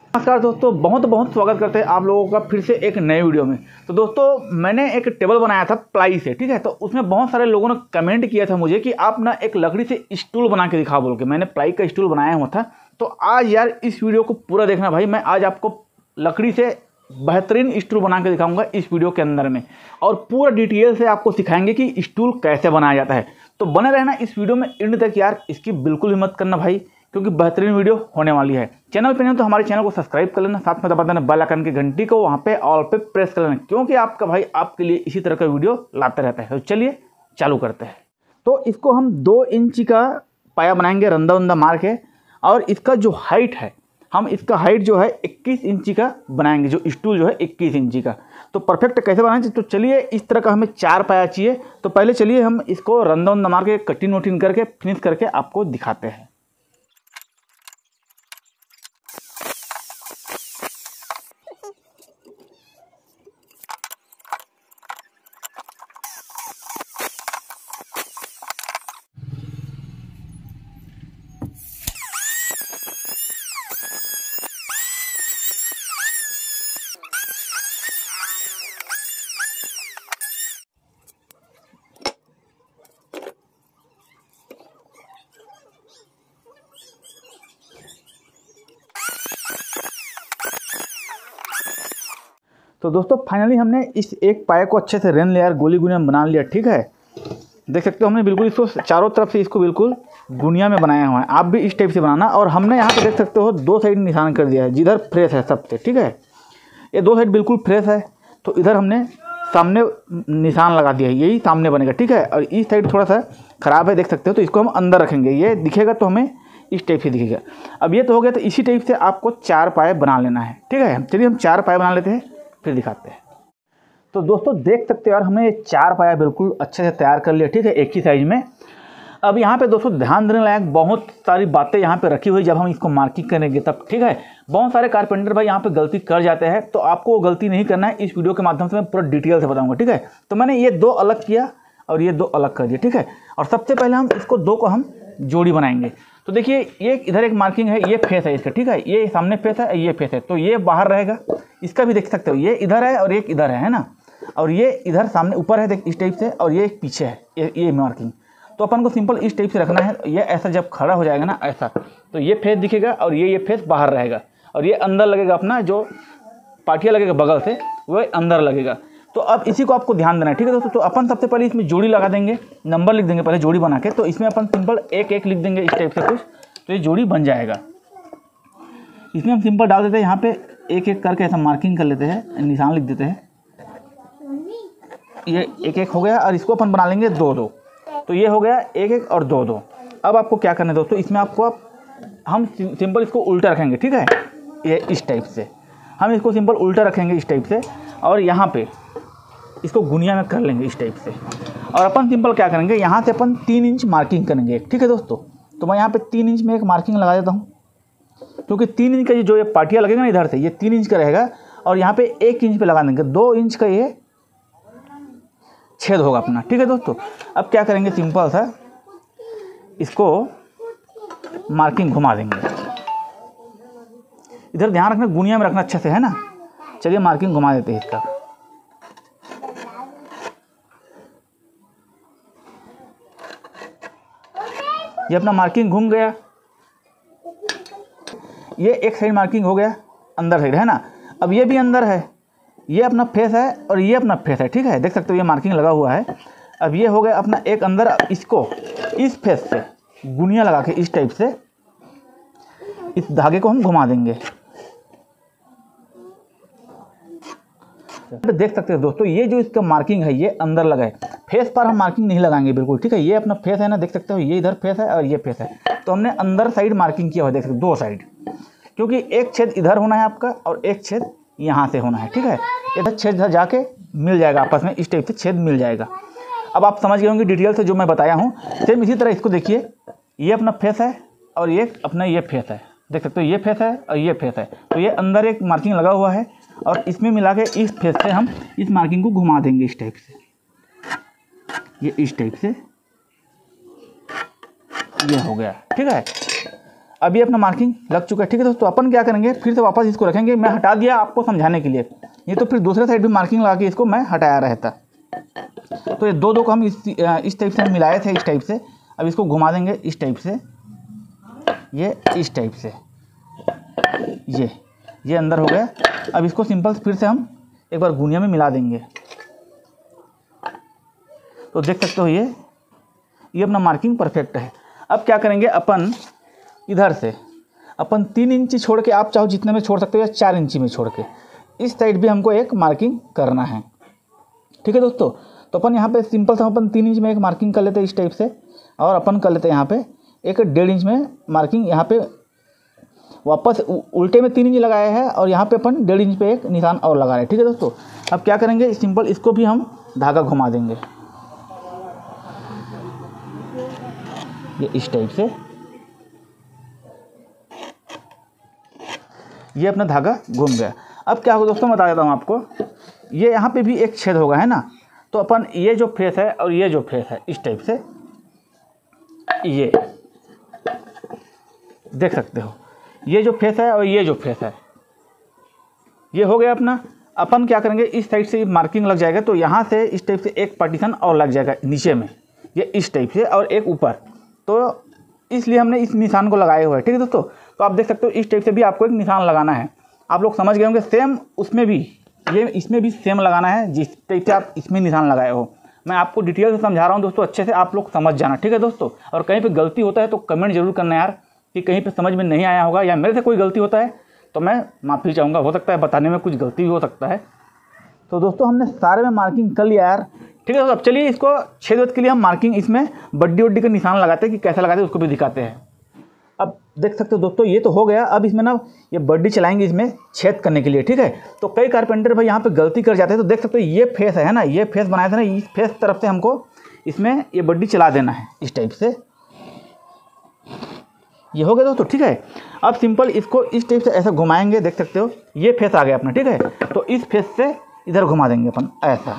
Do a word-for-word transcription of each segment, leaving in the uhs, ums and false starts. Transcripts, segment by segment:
नमस्कार दोस्तों, बहुत बहुत स्वागत करते हैं आप लोगों का फिर से एक नए वीडियो में। तो दोस्तों मैंने एक टेबल बनाया था प्लाई से, ठीक है। तो उसमें बहुत सारे लोगों ने कमेंट किया था मुझे कि आप ना एक लकड़ी से स्टूल बना के दिखा बोल के। मैंने प्लाई का स्टूल बनाया हुआ था। तो आज यार इस वीडियो को पूरा देखना भाई। मैं आज आपको लकड़ी से बेहतरीन स्टूल बना के दिखाऊंगा इस वीडियो के अंदर में, और पूरा डिटेल से आपको सिखाएंगे कि स्टूल कैसे बनाया जाता है। तो बने रहना इस वीडियो में एंड तक यार, इसकी बिल्कुल भी मत करना भाई, क्योंकि बेहतरीन वीडियो होने वाली है। चैनल पे नहीं तो हमारे चैनल को सब्सक्राइब कर लेना, साथ में दबा देना बेल आइकन की घंटी को, वहाँ पे ऑल पे प्रेस कर लेना, क्योंकि आपका भाई आपके लिए इसी तरह का वीडियो लाते रहता है। तो चलिए चालू करते हैं। तो इसको हम दो इंच का पाया बनाएंगे रंदा वंदा मार के, और इसका जो हाइट है, हम इसका हाइट जो है इक्कीस इंची का बनाएंगे। जो स्टूल जो है इक्कीस इंची का। तो परफेक्ट कैसे बनाएंगे, तो चलिए इस तरह का हमें चार पाया चाहिए। तो पहले चलिए हम इसको रंदा वंदा मार के कटिंग वटिंग करके फिनिश करके आपको दिखाते हैं। तो दोस्तों फाइनली हमने इस एक पाए को अच्छे से रेन लेयर गोली गुनिया में बना लिया, ठीक है। देख सकते हो हमने बिल्कुल इसको चारों तरफ से इसको बिल्कुल गुनिया में बनाया हुआ है। आप भी इस टाइप से बनाना। और हमने यहाँ पे देख सकते हो दो साइड निशान कर दिया है, जिधर फ्रेश है सबसे, ठीक है। ये दो साइड बिल्कुल फ्रेश है, तो इधर हमने सामने निशान लगा दिया है, यही सामने बनेगा, ठीक है। और इस साइड थोड़ा सा ख़राब है, देख सकते हो। तो इसको हम अंदर रखेंगे, ये दिखेगा तो हमें इस टाइप से दिखेगा। अब ये तो हो गया। तो इसी टाइप से आपको चार पाए बना लेना है, ठीक है। चलिए हम चार पाए बना लेते हैं, फिर दिखाते हैं। तो दोस्तों देख सकते हो यार, हमने ये चार पाया बिल्कुल अच्छे से तैयार कर लिया, ठीक है, एक ही साइज में। अब यहाँ पे दोस्तों ध्यान देने लायक बहुत सारी बातें यहाँ पे रखी हुई, जब हम इसको मार्किंग करेंगे तब, ठीक है। बहुत सारे कारपेंटर भाई यहाँ पे गलती कर जाते हैं, तो आपको वो गलती नहीं करना है। इस वीडियो के माध्यम से मैं पूरा डिटेल से बताऊँगा, ठीक है। तो मैंने ये दो अलग किया और ये दो अलग कर दिया, ठीक है। और सबसे पहले हम इसको दो को हम जोड़ी बनाएंगे। तो देखिए ये इधर एक मार्किंग है, ये फेस है इसका, ठीक है। ये सामने फेस है, ये फेस है, तो ये बाहर रहेगा। इसका भी देख सकते हो, ये इधर है और एक इधर है ना। और ये इधर सामने ऊपर है, देख इस टाइप से, और ये एक पीछे है, ये ये मार्किंग। तो अपन को सिंपल इस टाइप से रखना है। ये ऐसा जब खड़ा हो जाएगा ना ऐसा, तो ये फेस दिखेगा और ये ये फेस बाहर रहेगा, और ये अंदर लगेगा अपना जो पाटिया लगेगा बगल से, वो अंदर लगेगा। तो अब इसी को आपको ध्यान देना है, ठीक है दोस्तों। तो अपन सबसे पहले इसमें जोड़ी लगा देंगे, नंबर लिख देंगे पहले जोड़ी बना के। तो इसमें अपन सिंपल एक एक लिख देंगे इस टाइप से कुछ, तो ये जोड़ी बन जाएगा। इसमें हम सिंपल डाल देते हैं, यहाँ पे एक एक करके ऐसा मार्किंग कर लेते हैं, निशान लिख देते हैं। ये एक एक हो गया, और इसको अपन बना लेंगे दो दो। तो ये हो गया एक एक और दो दो। अब आपको क्या करना है दोस्तों, इसमें आपको आप हम सिंपल इसको उल्टा रखेंगे, ठीक है। ये इस टाइप से हम इसको सिंपल उल्टा रखेंगे इस टाइप से, और यहाँ पे इसको गुनिया में कर लेंगे इस टाइप से। और अपन सिंपल क्या करेंगे, यहाँ से अपन तीन इंच मार्किंग करेंगे, ठीक है दोस्तों। तो मैं यहाँ पे तीन इंच में एक मार्किंग लगा देता हूँ, क्योंकि तीन इंच का जो ये पाटिया लगेगा ना इधर से, ये तीन इंच का रहेगा। और यहाँ पे एक इंच पे लगा देंगे, दो इंच का ये छेद होगा अपना, ठीक है दोस्तों। अब क्या करेंगे, सिंपल सा इसको मार्किंग घुमा देंगे। इधर ध्यान रखना, गुनिया में रखना अच्छे से, है ना। चलिए मार्किंग घुमा देते हैं इसका। ये अपना मार्किंग घूम गया, ये एक साइड मार्किंग हो गया, अंदर साइड, है ना। अब ये भी अंदर है, ये अपना फेस है और ये अपना फेस है, ठीक है। देख सकते हो ये मार्किंग लगा हुआ है। अब ये हो गया अपना एक अंदर। इसको इस फेस से गुनिया लगा के इस टाइप से इस धागे को हम घुमा देंगे। देख सकते हो दोस्तों, ये जो इसका मार्किंग है ये अंदर लगा है। फेस पर हम मार्किंग नहीं लगाएंगे बिल्कुल, ठीक है। ये अपना फेस है ना, देख सकते हो, ये इधर फेस है और ये फेस है। तो हमने अंदर साइड मार्किंग किया हुआ, देख सकते हो, दो साइड, क्योंकि एक छेद इधर होना है आपका और एक छेद यहाँ से होना है, ठीक है। इधर छेद इधर जाके मिल जाएगा आपस में, इस टाइप से छेद मिल जाएगा। अब आप समझ गए होंगे डिटेल से जो मैं बताया हूँ। सेम इसी तरह इसको देखिए, ये अपना फेस है और ये अपना ये फेस है, देख सकते हो, ये फेस है और ये फेस है। तो ये अंदर एक मार्किंग लगा हुआ है, और इसमें मिला के इस फेस से हम इस मार्किंग को घुमा देंगे इस टाइप से, ये इस टाइप से ये हो गया, ठीक है। अभी अपना मार्किंग लग चुका है, ठीक है दोस्तों। अपन क्या करेंगे, फिर से वापस इसको रखेंगे। मैं हटा दिया आपको समझाने के लिए, ये तो फिर दूसरे साइड भी मार्किंग लगा के इसको मैं हटाया रहता। तो ये दो दो को हम इस इस टाइप से हम मिलाए थे, इस टाइप से। अब इसको घुमा देंगे इस टाइप से, ये इस टाइप से, ये ये अंदर हो गया। अब इसको सिंपल फिर से हम एक बार गुनिया में मिला देंगे। तो देख सकते हो ये ये अपना मार्किंग परफेक्ट है। अब क्या करेंगे अपन, इधर से अपन तीन इंची छोड़ के, आप चाहो जितने में छोड़ सकते हो, या चार इंची में छोड़ के इस साइड भी हमको एक मार्किंग करना है, ठीक है दोस्तों। तो अपन यहाँ पे सिंपल से अपन तीन इंच में एक मार्किंग कर लेते हैं इस टाइप से, और अपन कर लेते हैं यहाँ पे एक डेढ़ इंच में मार्किंग। यहाँ पे वापस उल्टे में तीन इंच लगाया है और यहाँ पे अपन डेढ़ इंच पे एक निशान और लगा रहे हैं, ठीक है दोस्तों। अब क्या करेंगे, सिंपल इसको भी हम धागा घुमा देंगे ये इस टाइप से। ये अपना धागा घूम गया। अब क्या होगा दोस्तों, बता देता हूँ आपको, ये यहाँ पे भी एक छेद होगा, है ना। तो अपन ये जो फेस है और ये जो फेस है इस टाइप से, ये देख सकते हो, ये जो फेस है और ये जो फेस है, ये हो गया अपना। अपन क्या करेंगे, इस साइड से मार्किंग लग जाएगा, तो यहाँ से इस टाइप से एक पार्टीशन और लग जाएगा नीचे में, ये इस टाइप से, और एक ऊपर। तो इसलिए हमने इस निशान को लगाए हुए हैं, ठीक है दोस्तों। तो आप देख सकते हो इस टाइप से भी आपको एक निशान लगाना है। आप लोग समझ गए होंगे, सेम उसमें भी, ये इसमें भी सेम लगाना है जिस टाइप से आप इसमें निशान लगाए हो। मैं आपको डिटेल से समझा रहा हूँ दोस्तों, अच्छे से आप लोग समझ जाना, ठीक है दोस्तों। और कहीं पे गलती होता है तो कमेंट जरूर करना यार, कि कहीं पे समझ में नहीं आया होगा या मेरे से कोई गलती होता है तो मैं माफ़ी चाहूँगा। हो सकता है बताने में कुछ गलती भी हो सकता है। तो दोस्तों हमने सारे में मार्किंग कर लिया यार, ठीक है। तो अब चलिए इसको छेद वेद के लिए हम मार्किंग इसमें बड्डी वड्डी का निशान लगाते हैं, कि कैसे लगाते हैं उसको भी दिखाते हैं। अब देख सकते हो दोस्तों, ये तो हो गया। अब इसमें ना ये बड्डी चलाएंगे इसमें छेद करने के लिए, ठीक है। तो कई कारपेंटर भाई यहाँ पे गलती कर जाते हैं। तो देख सकते हो ये फेस है ना, ये फेस बनाया था ना, इस फेस तरफ से हमको इसमें ये बड्डी चला देना है इस टाइप से। ये हो गया दोस्तों, ठीक है। अब सिंपल इसको इस टाइप से ऐसा घुमाएंगे, देख सकते हो ये फेस आ गया अपना, ठीक है। तो इस फेस से इधर घुमा देंगे अपन ऐसा,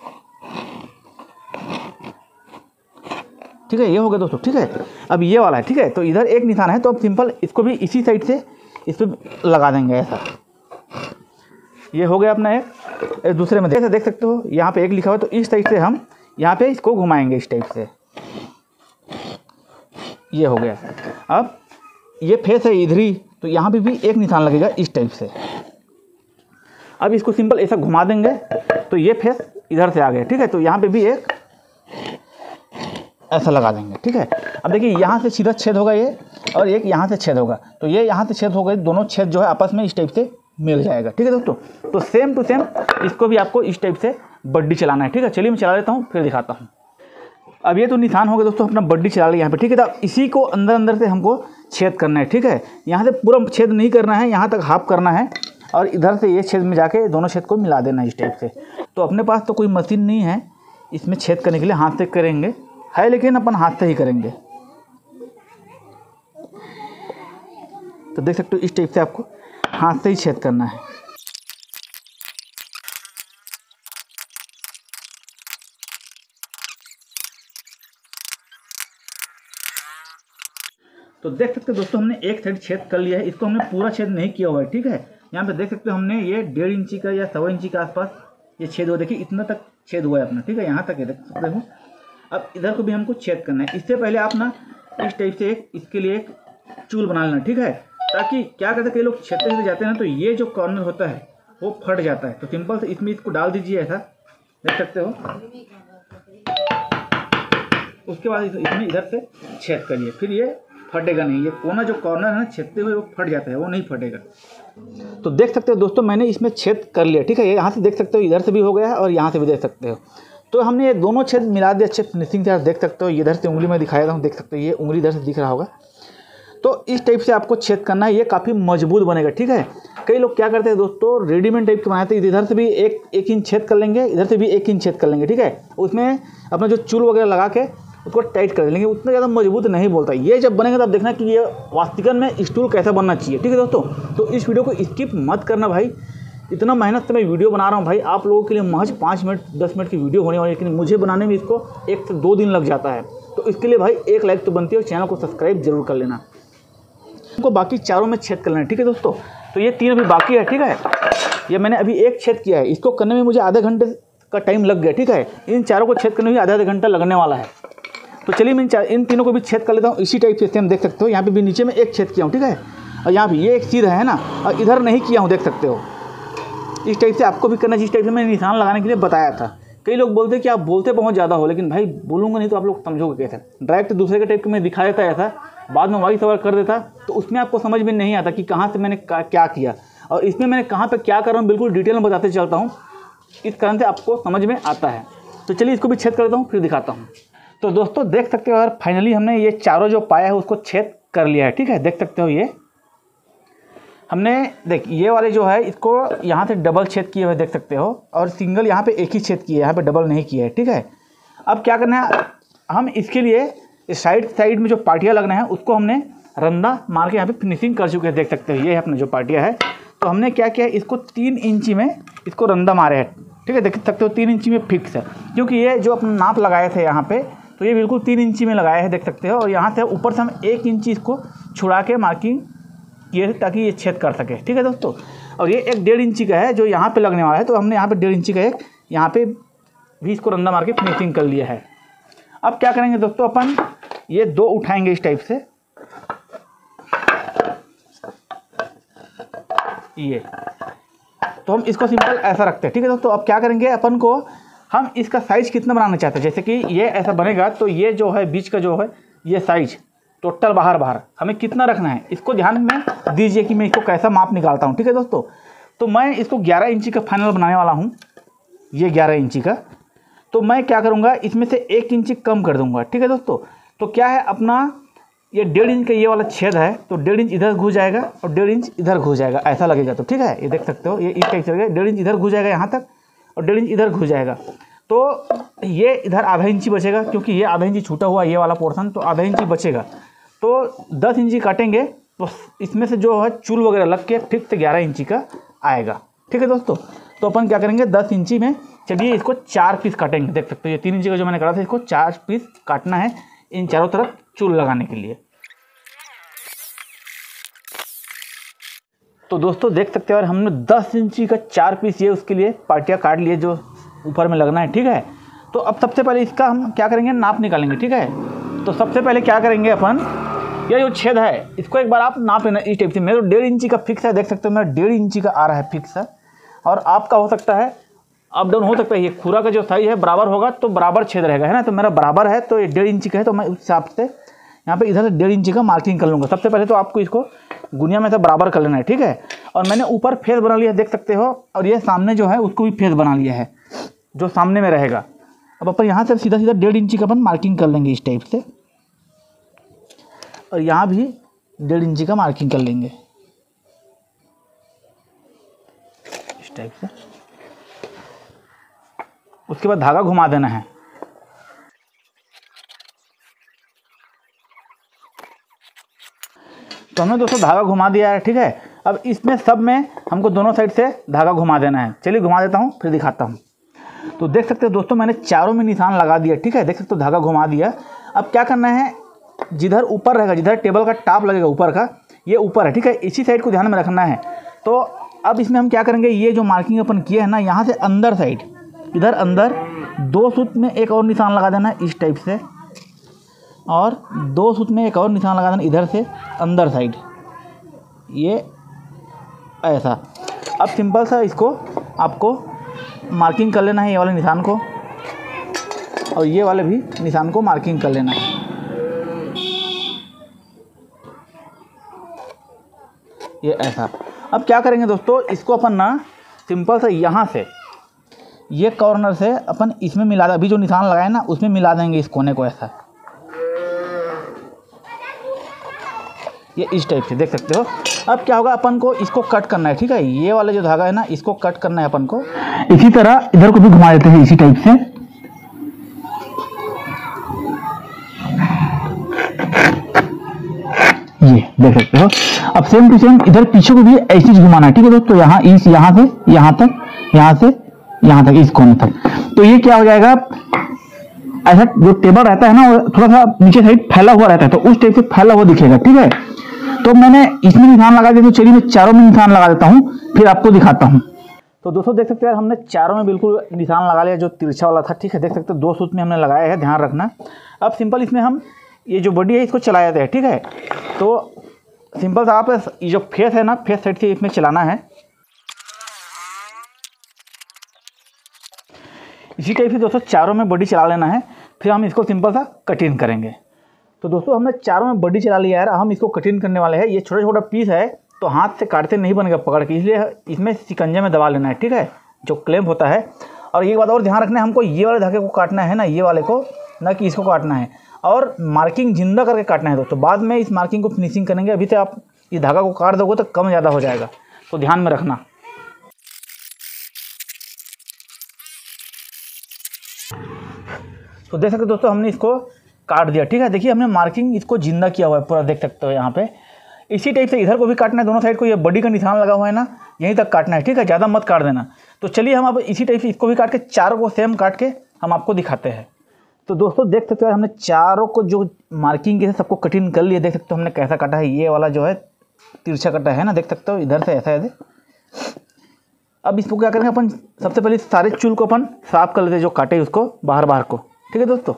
ठीक है। ये हो गया दोस्तों, ठीक है। अब ये वाला है, ठीक है। तो इधर एक निशान है, तो अब सिंपल इसको भी इसी साइड से इस पर लगा देंगे ऐसा। ये हो गया अपना एक, एक दूसरे में देख देख सकते हो यहाँ पे एक लिखा हुआ है। तो इस साइड से हम यहाँ पे इसको घुमाएंगे इस टाइप से, ये हो गया। अब ये फेस है इधर ही, तो यहाँ पे भी एक निशान लगेगा इस टाइप से। अब इसको सिंपल ऐसा घुमा देंगे, तो ये फेस इधर से आ गया, ठीक है। तो यहाँ पे भी एक ऐसा लगा देंगे, ठीक है। अब देखिए यहाँ से सीधा छेद होगा ये, और एक यहाँ से छेद होगा। तो ये यहाँ से छेद हो गए, दोनों छेद जो है आपस में इस टाइप से मिल जाएगा, ठीक है दोस्तों। तो सेम टू सेम इसको भी आपको इस टाइप से बड्डी चलाना है, ठीक है। चलिए मैं चला लेता हूँ, फिर दिखाता हूँ। अब ये तो निशान हो गया दोस्तों, अपना बड्डी चला लिया यहाँ पे, ठीक है। तो इसी को अंदर अंदर से हमको छेद करना है, ठीक है। यहाँ से पूरा छेद नहीं करना है, यहाँ तक हाफ करना है, और इधर से ये छेद में जाके दोनों छेद को मिला देना है इस टाइप से। तो अपने पास तो कोई मशीन नहीं है इसमें छेद करने के लिए, हाथ से करेंगे है, लेकिन अपन हाथ से ही करेंगे। तो देख सकते हो इस टाइप से आपको हाथ से ही छेद करना है। तो देख सकते हो दोस्तों, हमने एक साइड छेद कर लिया है, इसको हमने पूरा छेद नहीं किया हुआ है, ठीक है। यहाँ पे देख सकते हो हमने ये डेढ़ इंची का या सवा इंची के आसपास ये छेद हुआ, देखिए इतना तक छेद हुआ है अपना, ठीक है। यहाँ तक है, देख सकते हो। अब इधर को भी हमको छेद करना है। इससे पहले आप ना इस टाइप से एक इसके लिए एक चूल बना लेना, ठीक है। ताकि क्या कहते हैं, कई लोग छेदते छेदते जाते हैं ना, तो ये जो कॉर्नर होता है वो फट जाता है। तो सिंपल से इसमें इसको डाल दीजिए ऐसा, देख सकते हो। उसके बाद इसमें इधर से छेद करिए, फिर ये फटेगा नहीं। ये कोना जो कॉर्नर है ना छेदते हुए वो फट जाता है, वो नहीं फटेगा। तो देख सकते हो दोस्तों, मैंने इसमें छेद कर लिया, ठीक है। ये यहाँ से देख सकते हो, इधर से भी हो गया है और यहाँ से भी देख सकते हो। तो हमने ये दोनों छेद मिला दिए अच्छे फिनिशिंग से, देख सकते हो। इधर से उंगली में दिखाया था, देख सकते हो ये उंगली इधर से दिख रहा होगा। तो इस टाइप से आपको छेद करना है, ये काफ़ी मजबूत बनेगा, ठीक है। कई लोग क्या करते हैं दोस्तों, रेडीमेड टाइप के बनाते हैं, इधर से भी एक एक इंच छेद कर लेंगे, इधर से भी एक इंच छेद कर लेंगे, ठीक है। उसमें अपना जो चूल वगैरह लगा के उसको टाइट कर लेंगे, उतना ज़्यादा मजबूत नहीं बोलता। ये जब बनेगा तब देखना कि ये वास्तविकन में स्टूल कैसा बनना चाहिए, ठीक है दोस्तों। तो इस वीडियो को स्किप मत करना भाई, इतना मेहनत से मैं वीडियो बना रहा हूँ भाई, आप लोगों के लिए महज पाँच मिनट दस मिनट की वीडियो होने वाली है, लेकिन मुझे बनाने में इसको एक से दो दिन लग जाता है। तो इसके लिए भाई एक लाइक तो बनती है और चैनल को सब्सक्राइब जरूर कर लेना। हमको बाकी चारों में छेद कर लेना है, ठीक है दोस्तों। तो ये तीन अभी बाकी है, ठीक है। ये मैंने अभी एक छेद किया है, इसको करने में मुझे आधे घंटे का टाइम लग गया, ठीक है। इन चारों को छेद करने में आधा आधा घंटा लगने वाला है। तो चलिए मैं इन तीनों को भी छेद कर लेता हूँ इसी टाइप से। सेम देख सकते हो, यहाँ पे भी नीचे में एक छेद किया हूँ, ठीक है। और यहाँ भी ये एक सीधा है ना, और इधर नहीं किया हूँ, देख सकते हो। इस टाइप से आपको भी करना चाहिए। इस टाइप से मैंने निशान लगाने के लिए बताया था। कई लोग बोलते हैं कि आप बोलते बहुत ज़्यादा हो, लेकिन भाई बोलूँगा नहीं तो आप लोग समझोगे कैसे। डायरेक्ट दूसरे के टाइप के मैं दिखा देता ऐसा, बाद में वॉइस ओवर कर देता, तो उसमें आपको समझ में नहीं आता कि कहाँ से मैंने क्या किया, और इसमें मैंने कहाँ पे क्या कर रहा हूँ बिल्कुल डिटेल में बताते चलता हूँ। इस कारण से आपको समझ में आता है। तो चलिए इसको भी छेद कर देता हूँ, फिर दिखाता हूँ। तो दोस्तों देख सकते हो यार, फाइनली हमने ये चारों जो पाया है उसको छेद कर लिया है, ठीक है। देख सकते हो ये हमने, देख ये वाले जो है इसको यहाँ से डबल छेद किए हुए देख सकते हो, और सिंगल यहाँ पे एक ही छेद किए, यहाँ पे डबल नहीं किया है, ठीक है। अब क्या करना है, हम इसके लिए साइड साइड में जो पार्टियाँ लगना है उसको हमने रंदा मार के यहाँ पे फिनिशिंग कर चुके हैं, देख सकते हो। ये है अपना जो पार्टियाँ है। तो हमने क्या किया, इसको तीन इंची में इसको रंदा मारे है, ठीक है। देख सकते हो तीन इंची में फिक्स है, क्योंकि ये जो अपना नाप लगाए थे यहाँ पे, तो ये बिल्कुल तीन इंची में लगाए हैं, देख सकते हो। और यहाँ से ऊपर से हम एक इंची इसको छुड़ा के मार्किंग किए ताकि ये छेद कर सके, ठीक है दोस्तों। और ये एक डेढ़ इंची का है जो यहाँ पे लगने वाला है, तो हमने यहाँ पे डेढ़ इंची का एक यहाँ पे भी इसको रंदा मार के फिनिशिंग कर लिया है। अब क्या करेंगे दोस्तों, अपन ये दो उठाएंगे इस टाइप से, ये तो हम इसको सिंपल ऐसा रखते हैं, ठीक है दोस्तों। अब क्या करेंगे, अपन को हम इसका साइज कितना बनाना चाहते हैं। जैसे कि ये ऐसा बनेगा, तो ये जो है बीच का जो है ये साइज टोटल बाहर बाहर हमें कितना रखना है, इसको ध्यान में दीजिए कि मैं इसको कैसा माप निकालता हूँ, ठीक है दोस्तों। तो मैं इसको ग्यारह इंची का फाइनल बनाने वाला हूँ, ये ग्यारह इंची का। तो मैं क्या करूँगा, इसमें से एक इंची कम कर दूँगा, ठीक है दोस्तों। तो क्या है, अपना ये डेढ़ इंच का ये वाला छेद है, तो डेढ़ इंच इधर घुस जाएगा और डेढ़ इंच इधर घुस जाएगा, ऐसा लगेगा। तो ठीक है, ये देख सकते हो, ये इस टाइप से लगेगा, डेढ़ इंच इधर घुस जाएगा यहाँ तक और डेढ़ इंच इधर घुस जाएगा। तो ये इधर आधा इंची बचेगा, क्योंकि ये आधा इंची छूटा हुआ ये वाला पोर्शन, तो आधा इंची बचेगा। तो दस इंची काटेंगे तो इसमें से जो है चूल वगैरह लग के ठीक से ग्यारह इंची का आएगा, ठीक है दोस्तों। तो अपन क्या करेंगे, दस इंची में चलिए इसको चार पीस काटेंगे, देख सकते हो। ये तीन इंची का जो मैंने काटा था, इसको चार पीस काटना है इन चारों तरफ चूल लगाने के लिए। तो दोस्तों देख सकते हो, और हमने दस इंची का चार पीस ये उसके लिए पार्टियाँ काट लिए जो ऊपर में लगना है, ठीक है। तो अब सबसे पहले इसका हम क्या करेंगे, नाप निकालेंगे, ठीक है। तो सबसे पहले क्या करेंगे अपन, ये जो छेद है इसको एक बार आप नाप लेना इस टाइप से। मेरे डेढ़ इंची का फिक्स है, देख सकते हो मेरा डेढ़ इंची का आ रहा है फिक्स है, और आपका हो सकता है अप डाउन हो सकता है। ये खुरा का जो साइज है बराबर होगा तो बराबर छेद रहेगा, है ना। तो मेरा बराबर है, तो ये डेढ़ इंची का है, तो मैं उस हिसाब से यहाँ पे इधर से डेढ़ इंची का मार्किंग कर लूँगा। सबसे पहले तो आपको इसको गुनिया में से बराबर कर लेना है, ठीक है। और मैंने ऊपर फेस बना लिया, देख सकते हो, और ये सामने जो है उसको भी फेस बना लिया है जो सामने में रहेगा। अब अपन यहाँ से सीधा सीधा डेढ़ इंची का अपन मार्किंग कर लेंगे इस टाइप से, और यहाँ भी डेढ़ इंची का मार्किंग कर लेंगे इस टाइप से। उसके बाद धागा घुमा देना है। तो हमने दोस्तों धागा घुमा दिया है, ठीक है। अब इसमें सब में हमको दोनों साइड से धागा घुमा देना है। चलिए घुमा देता हूँ, फिर दिखाता हूँ। तो देख सकते हो दोस्तों, मैंने चारों में निशान लगा दिया, ठीक है। देख सकते हो धागा घुमा दिया। अब क्या करना है, जिधर ऊपर रहेगा, जिधर टेबल का टॉप लगेगा ऊपर का, ये ऊपर है, ठीक है। इसी साइड को ध्यान में रखना है। तो अब इसमें हम क्या करेंगे, ये जो मार्किंग अपन किया है ना, यहाँ से अंदर साइड, इधर अंदर दो सूत में एक और निशान लगा देना इस टाइप से, और दो सूत में एक और निशान लगा देना इधर से अंदर साइड, ये ऐसा। अब सिंपल सा इसको आपको मार्किंग कर लेना है, ये वाले निशान को, और ये वाले भी निशान को मार्किंग कर लेना है, ये ऐसा। अब क्या करेंगे दोस्तों, इसको अपन ना सिंपल सा यहाँ से ये कॉर्नर से अपन इसमें मिला दें, अभी जो निशान लगाए ना उसमें मिला देंगे इस कोने को, ऐसा, ये इस टाइप से, देख सकते हो। अब क्या होगा, अपन को इसको कट करना है, ठीक है। ये वाला जो धागा है ना, इसको कट करना है अपन को। इसी तरह इधर को भी घुमा देते हैं इसी टाइप से, ये देख सकते हो। अब सेम टू सेम इधर पीछे को भी ऐसे ही घुमाना है, ठीक है दोस्तों। यहाँ इस यहाँ से यहाँ तक, यहाँ से यहाँ तक, इस कोने तक। तो ये क्या हो जाएगा, ऐसा जो टेबल रहता है ना वो थोड़ा सा नीचे साइड फैला हुआ रहता है, तो उस टाइप से फैला हुआ दिखेगा, ठीक है। तो मैंने इसमें निशान लगा दिया, तो चलिए मैं चारों में निशान लगा देता हूँ, फिर आपको दिखाता हूँ। तो दोस्तों देख सकते हैं यार, हमने चारों में बिल्कुल निशान लगा लिया जो तिरछा वाला था, ठीक है। देख सकते हो दो सूत में हमने लगाया है, ध्यान रखना। अब सिंपल इसमें हम ये जो बॉडी है इसको चला जाते हैं, ठीक है। तो सिंपल सा आप ये जो फेस है ना, फेस साइड से इसमें चलाना है, इसी टाइप से दोस्तों चारों में बॉडी चला लेना है। फिर हम इसको सिंपल सा कटिंग करेंगे। तो दोस्तों हमने चारों में बॉडी चला लिया है, हम इसको कटिंग करने वाले हैं। ये छोटा छोटा पीस है तो हाथ से काटते नहीं बनेगा पकड़ के, इसलिए इसमें शिकंजे में दबा लेना है, ठीक है, जो क्लैंप होता है। और एक बात और ध्यान रखना है, हमको ये वाले धागे को काटना है ना, ये वाले को, ना कि इसको काटना है। और मार्किंग जिंदा करके काटना है दोस्तों, बाद में इस मार्किंग को फिनिशिंग करेंगे। अभी से आप इस धागा को काट दोगे तो कम ज़्यादा हो जाएगा, तो ध्यान में रखना। तो देख सकते हो दोस्तों हमने इसको काट दिया, ठीक है। देखिए हमने मार्किंग इसको जिंदा किया हुआ है पूरा, देख सकते हो यहाँ पे। इसी टाइप से इधर को भी काटना है, दोनों साइड को। ये बॉडी का निशान लगा हुआ है ना, यहीं तक काटना है, ठीक है, ज़्यादा मत काट देना। तो चलिए हम अब इसी टाइप से इसको भी काट के चारों को सेम काट के हम आपको दिखाते हैं। तो दोस्तों देख सकते हो हमने चारों को जो मार्किंग के सबको कटिंग कर लिया। देख सकते हो हमने कैसा काटा है, ये वाला जो है तिरछा कटा है ना, देख सकते हो इधर से ऐसा है। अब इसको क्या करेंगे अपन, सबसे पहले सारे चूल को अपन साफ कर लेते हैं, जो काटे उसको बाहर बाहर को, ठीक है दोस्तों।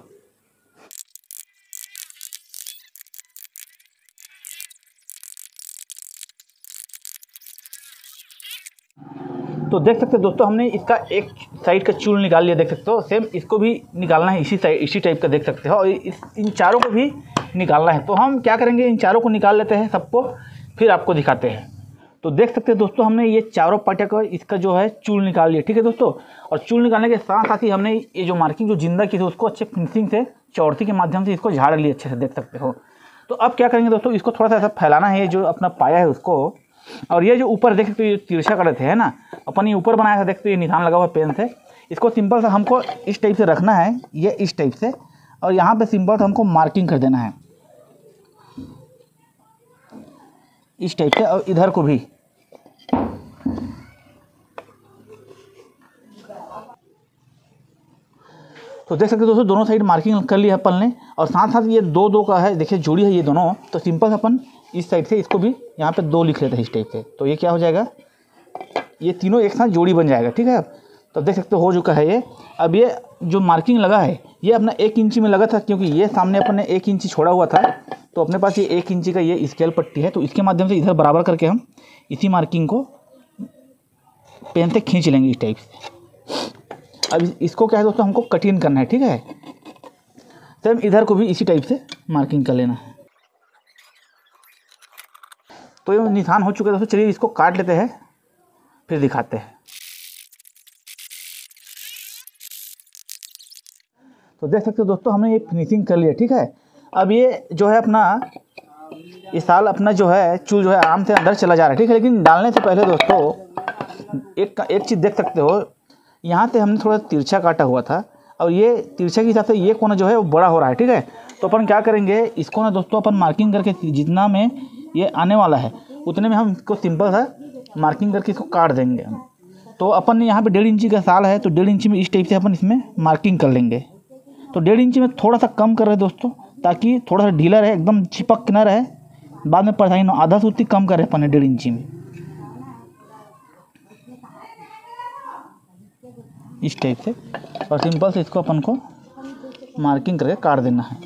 तो देख सकते हो दोस्तों हमने इसका एक साइड का चूल निकाल लिया, देख सकते हो। सेम इसको भी निकालना है इसी साइड, इसी टाइप का, देख सकते हो। और इस इन चारों को भी निकालना है। तो हम क्या करेंगे, इन चारों को निकाल लेते हैं सबको, फिर आपको दिखाते हैं। तो देख सकते हैं दोस्तों हमने ये चारों पार्टिया का इसका जो है चूल निकाल लिया, ठीक है दोस्तों। और चूल निकालने के साथ साथ ही हमने ये जो मार्किंग जो जिंदा की थी उसको अच्छे फिनिशिंग से चौड़ती के माध्यम से इसको झाड़ लिए अच्छे से, देख सकते हो। तो अब क्या करेंगे दोस्तों, इसको थोड़ा सा ऐसा फैलाना है, ये जो अपना पाया है उसको। और ये जो ऊपर देख सकते हो ये तिरछा कटे थे, है ना, अपन ये ऊपर बनाया था, देखते हो ये निशान लगा हुआ पेन से। इसको सिंपल सा हमको इस टाइप से रखना है, ये इस टाइप से। और यहाँ पे सिंपल से हमको मार्किंग कर देना है इस टाइप से, और इधर को भी। तो देख सकते हो दोस्तों दोनों साइड मार्किंग कर लिया अपन ने। और साथ साथ ये दो दो का है, देखिए जोड़ी है ये दोनों। तो सिंपल अपन इस साइड से इसको भी यहाँ पे दो लिख लेते हैं इस टाइप से। तो ये क्या हो जाएगा, ये तीनों एक साथ जोड़ी बन जाएगा, ठीक है। तो देख सकते हो हो चुका है ये। अब ये जो मार्किंग लगा है ये अपना एक इंची में लगा था, क्योंकि ये सामने अपन ने एक इंची छोड़ा हुआ था। तो अपने पास ये एक इंची का ये स्केल पट्टी है, तो इसके माध्यम से इधर बराबर करके हम इसी मार्किंग को पेन से खींच लेंगे इस टाइप से। अब इसको क्या है दोस्तों, हमको कटिंग करना है, ठीक है। तो इधर को भी इसी टाइप से मार्किंग कर लेना है। तो ये निशान हो चुका है दोस्तों, चलिए इसको काट लेते हैं, फिर दिखाते हैं। तो देख सकते हो दोस्तों हमने ये फिनिशिंग कर लिया, ठीक है। अब ये जो है अपना ये साल अपना जो है चूल जो है आराम से अंदर चला जा रहा है, ठीक है। लेकिन डालने से पहले दोस्तों एक एक चीज़ देख सकते हो, यहाँ से हमने थोड़ा तिरछा काटा हुआ था, और ये तिरछा के हिसाब से ये कोना जो है वो बड़ा हो रहा है, ठीक है। तो अपन क्या करेंगे, इसको ना दोस्तों अपन मार्किंग करके जितना में ये आने वाला है उतने में हम इसको सिंपल सा मार्किंग करके इसको काट देंगे। तो अपन ने यहाँ पे डेढ़ इंची का साल है, तो डेढ़ इंची में इस टाइप से अपन इसमें मार्किंग कर लेंगे। तो डेढ़ इंची में थोड़ा सा कम कर रहे दोस्तों, ताकि थोड़ा सा ढीला रहे, एकदम चिपक के ना रहे, बाद में परेशानी ना। आधा सूती कम कर रहे अपन ने डेढ़ इंची में इस टाइप से। और सिंपल से इसको अपन को मार्किंग करके काट देना है।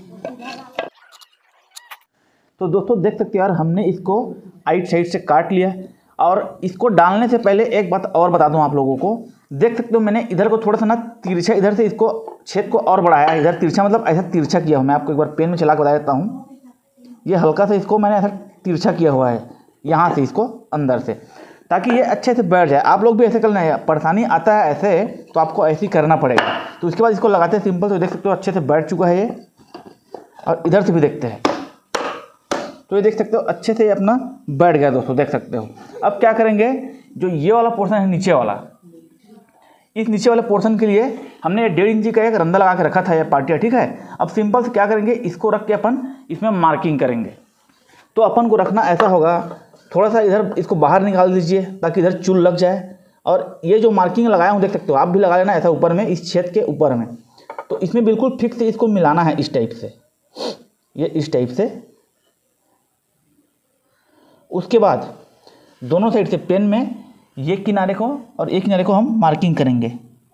तो दोस्तों देख सकते हो यार हमने इसको आइट साइड से काट लिया। और इसको डालने से पहले एक बात और बता दूं आप लोगों को, देख सकते हो मैंने इधर को थोड़ा सा ना तिरछा, इधर से इसको छेद को और बढ़ाया है। इधर तिरछा मतलब ऐसा तिरछा किया हूँ, मैं आपको एक बार पेन में चला के बता देता हूँ। ये हल्का सा इसको मैंने ऐसा तिरछा किया हुआ है यहाँ से इसको अंदर से, ताकि ये अच्छे से बैठ जाए। आप लोग भी ऐसे करना है, परेशानी आता है ऐसे तो आपको ऐसे ही करना पड़ेगा। तो उसके बाद इसको लगाते हैं सिंपल, तो देख सकते हो अच्छे से बैठ चुका है ये। और इधर से भी देखते हैं, तो ये देख सकते हो अच्छे से ये अपना बैठ गया दोस्तों, देख सकते हो। अब क्या करेंगे, जो ये वाला पोर्शन है नीचे वाला, इस नीचे वाले पोर्शन के लिए हमने डेढ़ इंची का एक रंदा लगा के रखा था ये पार्टिया, ठीक है। अब सिंपल से क्या करेंगे, इसको रख के अपन इसमें मार्किंग करेंगे। तो अपन को रखना ऐसा होगा, थोड़ा सा इधर इसको बाहर निकाल दीजिए ताकि इधर चूल लग जाए। और ये जो मार्किंग लगाया हूँ देख सकते हो, आप भी लगा लेना ऐसा ऊपर में, इस छेद के ऊपर में। तो इसमें बिल्कुल फिक्स से इसको मिलाना है इस टाइप से, ये इस टाइप से। उसके बाद दोनों साइड से पेन में ये किनारे को और एक किनारे को हम मार्किंग करेंगे।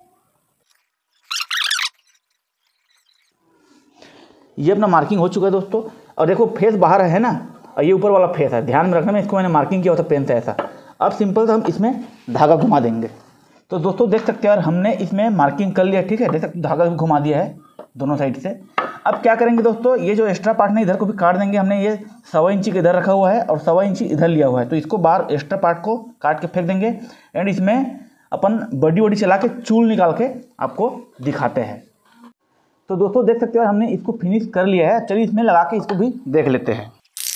ये अपना मार्किंग हो चुका है दोस्तों। और देखो फेस बाहर है ना, और ये ऊपर वाला फेस है, ध्यान में रखना। मैं इसको मैंने मार्किंग किया होता पेन से ऐसा। अब सिंपल से हम इसमें धागा घुमा देंगे। तो दोस्तों देख सकते हैं यार, हमने इसमें मार्किंग कर लिया, ठीक है। देख सकते धागा भी घुमा दिया है दोनों साइड से। अब क्या करेंगे दोस्तों, ये जो एक्स्ट्रा पार्ट है इधर को भी काट देंगे। हमने ये सवा इंची के इधर रखा हुआ है और सवा इंची इधर लिया हुआ है, तो इसको बाहर एक्स्ट्रा पार्ट को काट के फेंक देंगे। एंड इसमें अपन बड़ी बड़ी चला के चूल निकाल के आपको दिखाते हैं। तो दोस्तों देख सकते हैं हमने इसको फिनिश कर लिया है। चलिए इसमें लगा के इसको भी देख लेते हैं।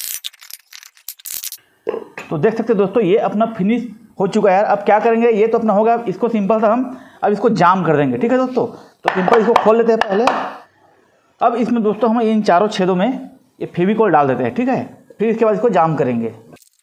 तो देख सकते हैं दोस्तों ये अपना फिनिश हो चुका है यार। अब क्या करेंगे, ये तो अपना होगा, इसको सिंपल सा हम अब इसको जाम कर देंगे, ठीक है दोस्तों। तो सिंपल इसको खोल लेते हैं पहले। अब इसमें दोस्तों हम इन चारों छेदों में ये फेविकोल डाल देते हैं, ठीक है। फिर इसके बाद इसको जाम करेंगे।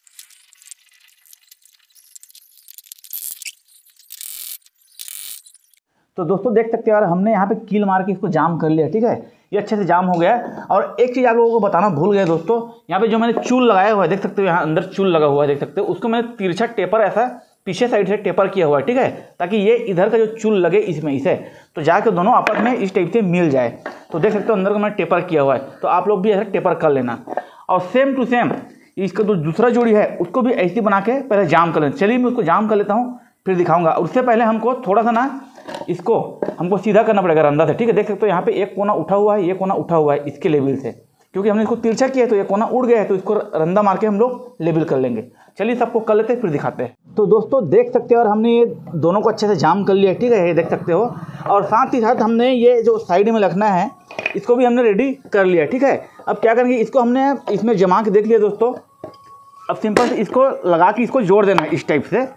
तो दोस्तों देख सकते हैं यार, हमने यहाँ पे कील मार के इसको जाम कर लिया, ठीक है। ये अच्छे से जाम हो गया है। और एक चीज़ आप लोगों को बताना भूल गया दोस्तों, यहाँ पे जो मैंने चूल लगाया हुआ है, देख सकते हो यहाँ अंदर चूल लगा हुआ है, देख सकते हो। उसको मैंने तिरछा टेपर ऐसा पीछे साइड से टेपर किया हुआ है, ठीक है, ताकि ये इधर का जो चूल लगे इसमें इसे, तो जाके दोनों आपस में इस टाइप से मिल जाए। तो देख सकते हो अंदर को मैंने टेपर किया हुआ है, तो आप लोग भी ऐसा टेपर कर लेना। और सेम टू सेम इसका जो दूसरा जोड़ी है उसको भी ऐसी बना के पहले जाम कर लेना। चलिए मैं उसको जाम कर लेता हूँ, फिर दिखाऊंगा। उससे पहले हमको थोड़ा सा ना इसको हमको सीधा करना पड़ेगा रंदा से, ठीक है। देख सकते हो यहाँ पे एक कोना उठा हुआ है, ये कोना उठा हुआ है इसके लेवल से, क्योंकि हमने इसको तिरछा किया है तो ये कोना उड़ गया है, तो इसको रंदा मार के हम लोग लेवल कर लेंगे। चलिए सबको कर लेते हैं, फिर दिखाते हैं। तो दोस्तों देख सकते हो और हमने ये दोनों को अच्छे से जाम कर लिया, ठीक है, ये देख सकते हो। और साथ ही साथ हमने ये जो साइड में रखना है इसको भी हमने रेडी कर लिया, ठीक है। अब क्या करेंगे, इसको हमने इसमें जमा के देख लिया दोस्तों। अब सिंपल से इसको लगा के इसको जोड़ देना है इस टाइप से।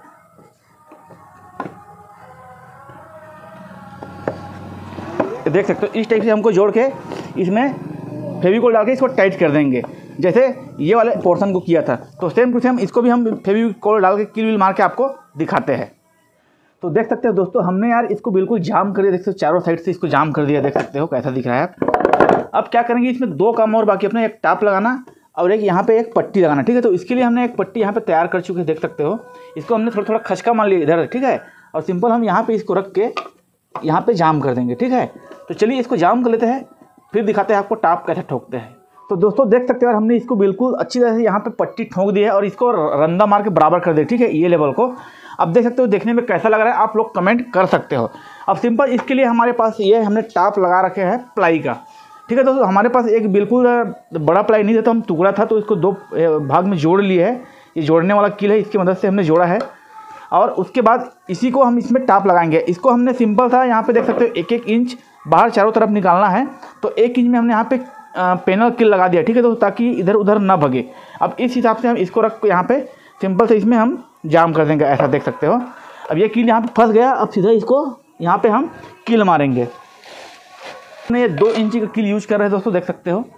देख सकते हो इस टाइप से हमको जोड़ के इसमें फेविकोल डाल के इसको टाइट कर देंगे, जैसे ये वाले पोर्शन को किया था। तो सेम टू सेम इसको भी हम फेविकोल डाल के कील विल मार के आपको दिखाते हैं। तो देख सकते हो दोस्तों हमने यार इसको बिल्कुल जाम कर दिया, देख सकते हो चारों साइड से इसको जाम कर दिया, देख सकते हो कैसा दिख रहा है। अब क्या करेंगे, इसमें दो काम और बाकी, अपना एक टाप लगाना और एक यहाँ पे एक पट्टी लगाना, ठीक है। तो इसके लिए हमने एक पट्टी यहाँ पे तैयार कर चुके हैं, देख सकते हो। इसको हमने थोड़ा थोड़ा खचका मान लिया इधर, ठीक है। और सिंपल हम यहाँ पे इसको रख के यहाँ पे जाम कर देंगे, ठीक है। तो चलिए इसको जाम कर लेते हैं, फिर दिखाते हैं आपको टाप कैसे ठोकते हैं। तो दोस्तों देख सकते हो हमने इसको बिल्कुल अच्छी तरह से यहाँ पे पट्टी ठोक दी है और इसको रंदा मार के बराबर कर दिया, ठीक है, ये लेवल को। अब देख सकते हो देखने में कैसा लग रहा है, आप लोग कमेंट कर सकते हो। अब सिंपल इसके लिए हमारे पास ये हमने टाप लगा रखे हैं प्लाई का, ठीक है दोस्तों। हमारे पास एक बिल्कुल बड़ा प्लाई नहीं था, तो हम टुकड़ा था तो इसको दो भाग में जोड़ लिए है। ये जोड़ने वाला कील है, इसकी मदद से हमने जोड़ा है। और उसके बाद इसी को हम इसमें टाप लगाएंगे। इसको हमने सिंपल था यहाँ पे देख सकते हो एक एक इंच बाहर चारों तरफ निकालना है, तो एक इंच में हमने यहाँ पे पैनल कील लगा दिया, ठीक है दोस्तों, ताकि इधर उधर ना भगे। अब इस हिसाब से हम इसको रख के यहाँ पे सिंपल से इसमें हम जाम कर देंगे, ऐसा देख सकते हो। अब ये कील यहाँ पे फंस गया, अब सीधा इसको यहाँ पे हम कील मारेंगे। ये दो इंची का कील यूज कर रहे हैं दोस्तों, देख सकते हो।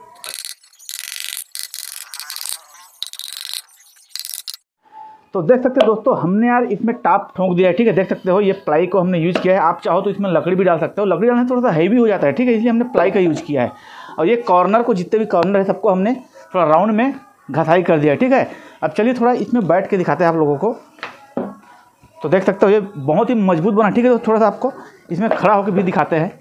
तो देख सकते हो दोस्तों हमने यार इसमें टाप ठोक दिया है, ठीक है, देख सकते हो। ये प्लाई को हमने यूज़ किया है, आप चाहो तो इसमें लकड़ी भी डाल सकते हो। लकड़ी डालने से थोड़ा सा हैवी हो जाता है, ठीक है, इसलिए हमने प्लाई का यूज़ किया है। और ये कॉर्नर को, जितने भी कॉर्नर है सबको हमने थोड़ा राउंड में घसाई कर दिया, ठीक है। अब चलिए थोड़ा इसमें बैठ के दिखाते हैं आप लोगों को। तो देख सकते हो ये बहुत ही मजबूत बना, ठीक है। तो थोड़ा सा आपको इसमें खड़ा होकर भी दिखाते हैं,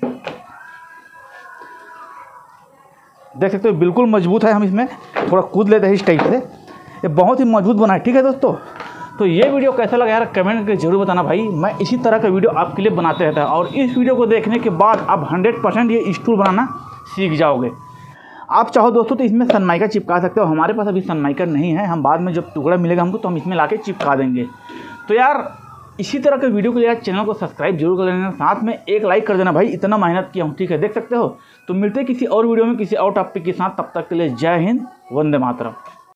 देख सकते हो बिल्कुल मजबूत है। हम इसमें थोड़ा कूद लेते हैं इस टाइप से, ये बहुत ही मजबूत बना है, ठीक है दोस्तों। तो ये वीडियो कैसा लगा यार कमेंट करके जरूर बताना भाई। मैं इसी तरह का वीडियो आपके लिए बनाते रहता है, और इस वीडियो को देखने के बाद आप हंड्रेड परसेंट ये स्टूल बनाना सीख जाओगे। आप चाहो दोस्तों तो इसमें सनमाइका चिपका सकते हो। हमारे पास अभी सनमाइका नहीं है, हम बाद में जब टुकड़ा मिलेगा हमको तो हम इसमें लाके चिपका देंगे। तो यार इसी तरह के वीडियो के लिए चैनल को सब्सक्राइब जरूर कर लेना, साथ में एक लाइक कर देना भाई, इतना मेहनत किया हूँ, ठीक है, देख सकते हो। तो मिलते हैं किसी और वीडियो में किसी और टॉपिक के साथ, तब तक के लिए जय हिंद, वंदे मातरम।